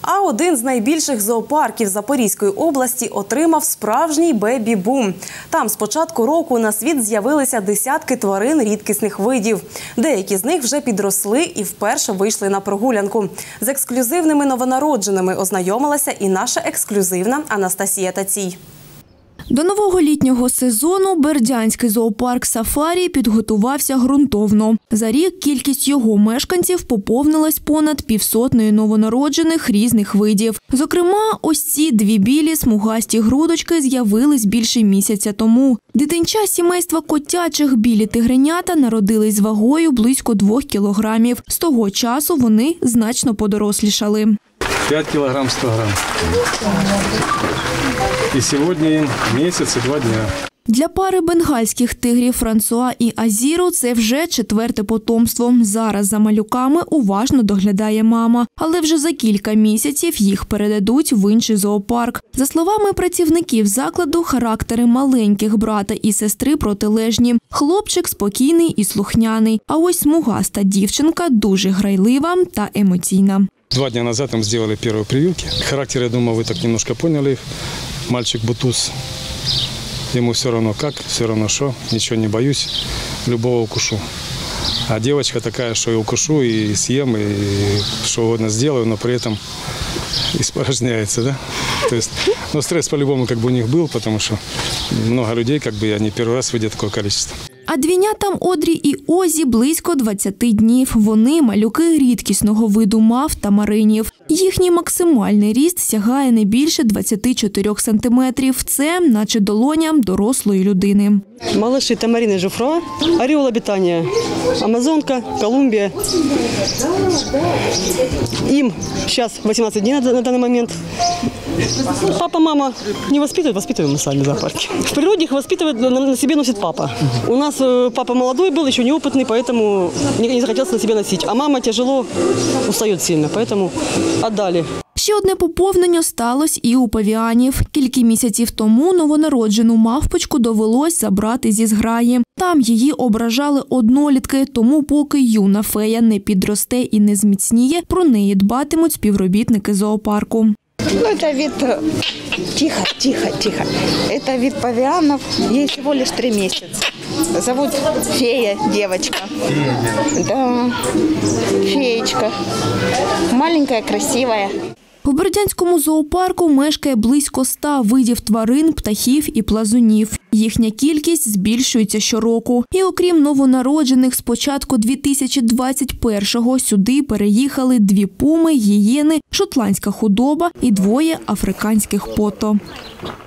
А один з найбільших зоопарків Запорізької області отримав справжній бебі-бум. Там з початку року на світ з'явилися десятки тварин рідкісних видів. Деякі з них вже підросли і вперше вийшли на прогулянку. З ексклюзивними новонародженими ознайомилася і наша ексклюзивна Анастасія Тацій. До нового літнього сезону бердянський зоопарк «Сафарі» підготувався ґрунтовно. За рік кількість його мешканців поповнилась понад 500 новонароджених різних видів. Зокрема, ось ці дві білі смугасті грудочки з'явились більше місяця тому. Дитинча сімейства котячих білі тигренята народились з вагою близько 2 кілограмів. З того часу вони значно подорослішали. 5 килограмм 100 грамм. И сегодня им месяц и 2 дня. Для пари бенгальських тигрів Франсуа і Азіру це вже 4-те потомство. Зараз за малюками уважно доглядає мама. Але вже за кілька місяців їх передадуть в інший зоопарк. За словами працівників закладу, характери маленьких брата і сестри протилежні. Хлопчик спокійний і слухняний. А ось смугаста дівчинка дуже грайлива та емоційна. 2 дня назад им сделали первые прививки. Характер, я думаю, вы так немножко поняли их. Мальчик бутуз. Ему все равно как, все равно что. Ничего не боюсь, любого укушу. А девочка такая, что и укушу, и съем, и что угодно сделаю, но при этом испражняется, да? То есть, но стресс по-любому как бы у них был, потому что много людей, как бы, они первый раз видят такое количество. А двійнятам Одрі і Озі близько 20 днів. Вони – малюки рідкісного виду мав та маринів. Їхній максимальний ріст сягає не більше 24 сантиметрів. Це наче долоня дорослої людини. Малыши тамарины жуфруа, ореол обитания Амазонка, Колумбия. Им сейчас 18 дней на данный момент. Папа, мама не воспитывают, воспитываем мы сами в зоопарке. В природе их воспитывает, на себе носит папа. У нас папа молодой был, еще неопытный, поэтому не захотелось на себе носить. А мама тяжело, устает сильно, поэтому отдали. Ще одне поповнення сталося і у павіанів. Кілька місяців тому новонароджену мавпочку довелось забрати зі зграї. Там її ображали однолітки, тому поки юна фея не підросте і не зміцніє, про неї дбатимуть співробітники зоопарку. Это вид, тихо. Это вид павианов, ей всего лишь 3 месяца. Зовут Фея, девочка. Да, феечка. Маленькая, красивая. У бердянському зоопарку мешкає близько 100 видів тварин, птахів і плазунів. Їхня кількість збільшується щороку. І окрім новонароджених, з початку 2021-го сюди переїхали 2 пуми, гієни, шотландська худоба і 2 африканських пото.